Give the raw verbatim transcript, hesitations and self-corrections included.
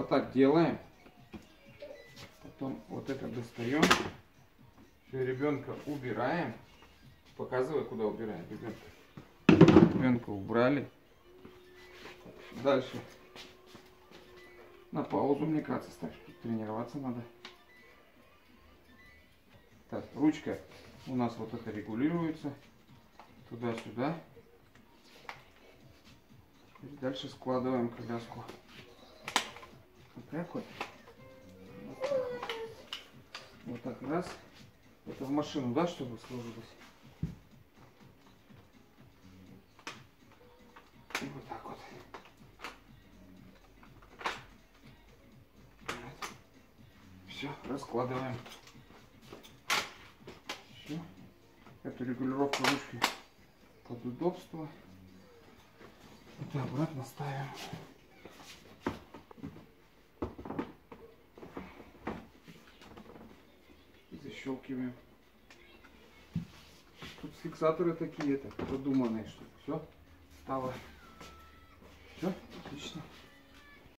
Вот так делаем. Потом вот это достаем. Все, ребенка убираем. Показывай, куда убираем ребенка. Ребенка убрали. Дальше. На паузу, мне кажется, ставь. Тренироваться надо. Так, ручка у нас вот это регулируется. Туда-сюда. И дальше складываем коляску. Вот так вот. Вот так, вот так раз. Это в машину, да, чтобы сложилось? И вот так вот. Все, раскладываем. Все. Эту регулировку ручки под удобство. Это обратно ставим. И защелкиваем. Тут фиксаторы такие, это продуманные, чтобы все стало. Все, отлично.